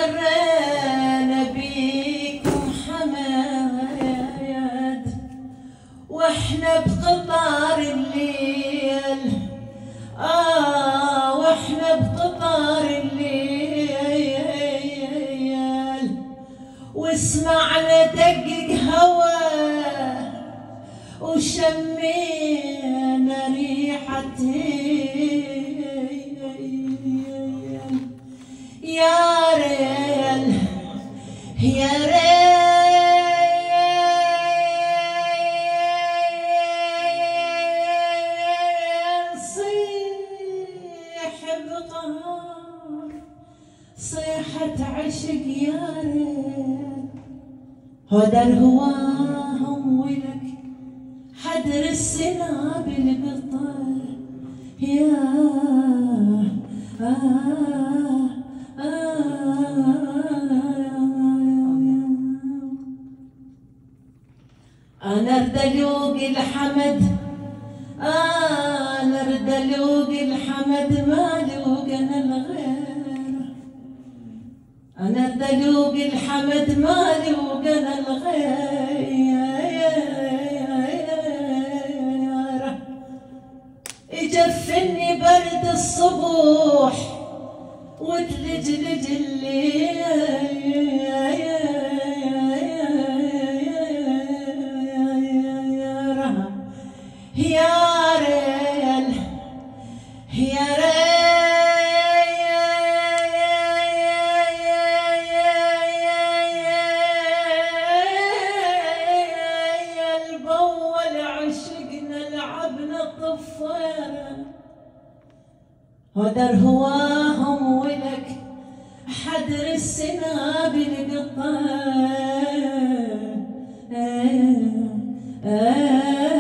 مرينا بيكم حمايد واحنا بقطار الليل، واحنا بقطار الليل، وسمعنا دقق هوا وشمينا ريحته يا ريل يا ريل، صيح بقهر صيحة عشق يا ريل، هدر هواهم ولك حدر السنابل بالطير يا أنا أرد ألوق الحمد، أنا أرد ألوق الحمد ما لوق أنا الغير، أنا أرد ألوق الحمد ما لوق أنا الغير، يجفني برد الصبح وتلجلج الليل يا ريل يا ريل، بول عشقنا لعبنا الطفيرة، هدر هواهم ولك حدر السنابل بالطير